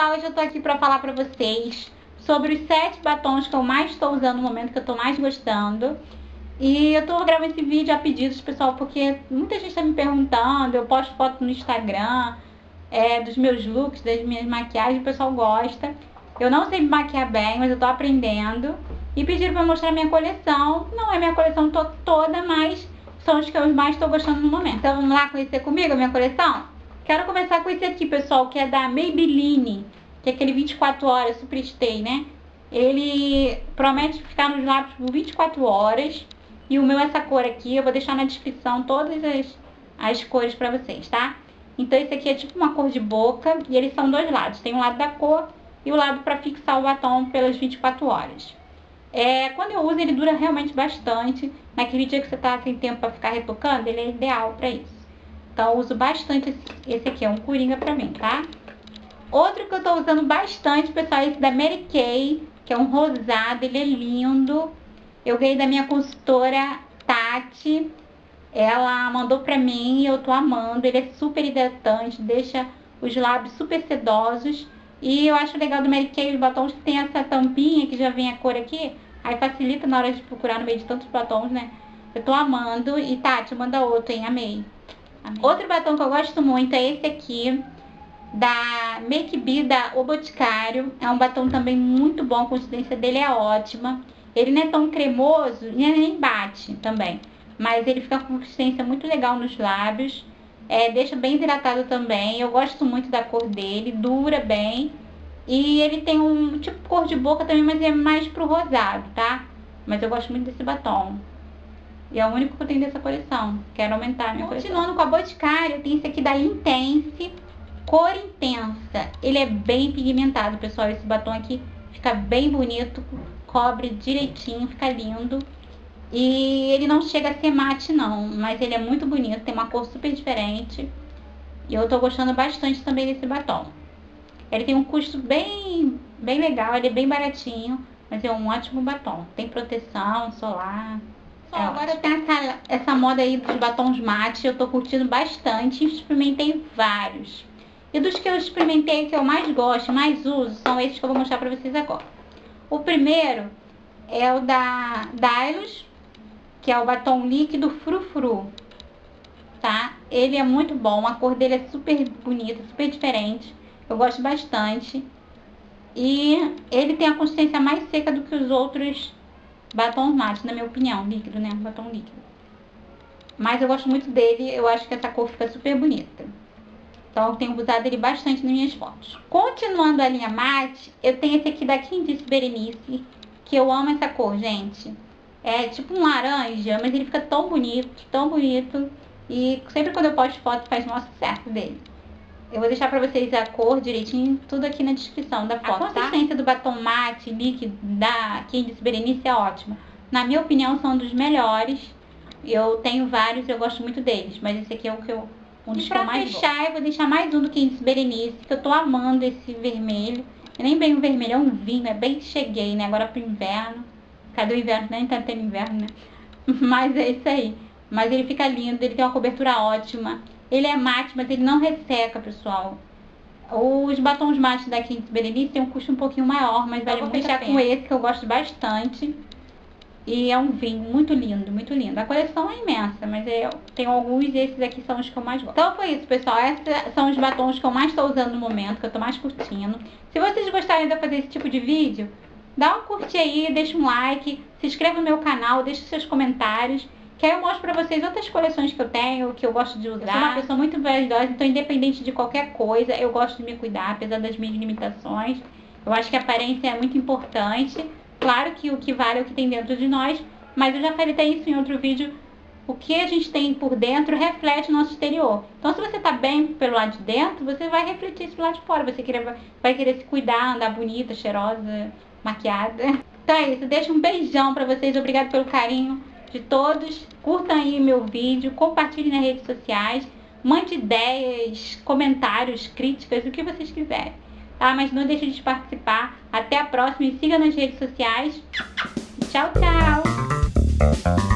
pessoal, hoje eu tô aqui pra falar pra vocês sobre os 7 batons que eu mais estou usando no momento, que eu tô mais gostando. E eu tô gravando esse vídeo a pedidos, pessoal, porque muita gente tá me perguntando, eu posto foto no Instagram, dos meus looks, das minhas maquiagens, o pessoal gosta. Eu não sei me maquiar bem, mas eu tô aprendendo. E pediram pra mostrar minha coleção. Não é minha coleção toda, mas são os que eu mais tô gostando no momento. Então vamos lá conhecer comigo a minha coleção? Quero começar com esse aqui, pessoal, que é da Maybelline, que é aquele 24 horas Super Stay, né? Ele promete ficar nos lábios por 24 horas. E o meu é essa cor aqui, eu vou deixar na descrição todas as cores pra vocês, tá? Então esse aqui é tipo uma cor de boca e eles são dois lados. Tem o lado da cor e o lado pra fixar o batom pelas 24 horas. Quando eu uso ele dura realmente bastante. Naquele dia que você tá sem tempo pra ficar retocando, ele é ideal pra isso. Então eu uso bastante esse aqui, é um coringa pra mim, tá? Outro que eu tô usando bastante, pessoal, é esse da Mary Kay, que é um rosado, ele é lindo. Eu ganhei da minha consultora Tati. Ela mandou pra mim e eu tô amando. Ele é super hidratante, deixa os lábios super sedosos. E eu acho legal do Mary Kay os batons que tem essa tampinha que já vem a cor aqui. Aí facilita na hora de procurar no meio de tantos batons, né? Eu tô amando. E Tati, manda outro, hein? Amei. Outro batom que eu gosto muito é esse aqui, da Make Be, da O Boticário. É um batom também muito bom, a consistência dele é ótima. Ele não é tão cremoso e nem bate também, mas ele fica com consistência muito legal nos lábios. Deixa bem hidratado também. Eu gosto muito da cor dele, dura bem. E ele tem um tipo cor de boca também, mas é mais pro rosado, tá? Mas eu gosto muito desse batom. E é o único que eu tenho dessa coleção. Quero aumentar a minha coleção. Continuando com a Boticário, tem esse aqui da Intense, cor intensa. Ele é bem pigmentado, pessoal. Esse batom aqui fica bem bonito, cobre direitinho, fica lindo. E ele não chega a ser mate não, mas ele é muito bonito, tem uma cor super diferente. E eu tô gostando bastante também desse batom. Ele tem um custo bem legal, ele é bem baratinho, mas é um ótimo batom. Tem proteção solar. Agora tem essa moda aí dos batons mate, eu tô curtindo bastante, experimentei vários. E dos que eu experimentei, que eu mais gosto, mais uso, são esses que eu vou mostrar pra vocês agora. O primeiro é o da Dylos, que é o batom líquido Frufru, tá? Ele é muito bom, a cor dele é super bonita, super diferente, eu gosto bastante. E ele tem a consistência mais seca do que os outros batons mate, na minha opinião, líquido, né? Batom líquido. Mas eu gosto muito dele, eu acho que essa cor fica super bonita. Então eu tenho usado ele bastante nas minhas fotos. Continuando a linha mate, eu tenho esse aqui da Quem Disse Berenice, que eu amo essa cor, gente. É tipo um laranja, mas ele fica tão bonito, tão bonito. E sempre quando eu posto foto faz o maior sucesso dele. Eu vou deixar pra vocês a cor direitinho, tudo aqui na descrição da foto, tá? A consistência do batom mate líquido da Quem Disse Berenice é ótima. Na minha opinião, são um dos melhores. Eu tenho vários, eu gosto muito deles, mas esse aqui é um dos que eu mais gosto. E pra fechar, eu vou deixar mais um do Quem Disse Berenice, que eu tô amando esse vermelho. É nem bem um vermelho, é um vinho, é bem cheguei, né? Agora pro inverno. Cadê o inverno? Nem tá tendo inverno, né? Mas é isso aí. Mas ele fica lindo, ele tem uma cobertura ótima. Ele é mate, mas ele não resseca, pessoal. Os batons mates da Quem Disse Berenice tem um custo um pouquinho maior, mas vale muito a pena. Eu vou fechar com esse, que eu gosto bastante. E é um vinho muito lindo, muito lindo. A coleção é imensa, mas eu tenho alguns e esses aqui são os que eu mais gosto. Então foi isso, pessoal. Esses são os batons que eu mais estou usando no momento, que eu tô mais curtindo. Se vocês gostarem de eu fazer esse tipo de vídeo, dá um curtir aí, deixa um like, se inscreva no meu canal, deixa seus comentários, que aí eu mostro pra vocês outras coleções que eu tenho, que eu gosto de usar. Eu sou uma pessoa muito vaidosa, então independente de qualquer coisa, eu gosto de me cuidar, apesar das minhas limitações. Eu acho que a aparência é muito importante. Claro que o que vale é o que tem dentro de nós, mas eu já falei até isso em outro vídeo. O que a gente tem por dentro reflete o nosso exterior. Então se você tá bem pelo lado de dentro, você vai refletir isso pelo lado de fora. Você vai querer se cuidar, andar bonita, cheirosa, maquiada. Então é isso, deixa um beijão pra vocês, obrigado pelo carinho de todos. Curtam aí meu vídeo, compartilhem nas redes sociais, mande ideias, comentários, críticas, o que vocês quiserem. Tá? Mas não deixe de participar. Até a próxima e siga nas redes sociais. Tchau, tchau!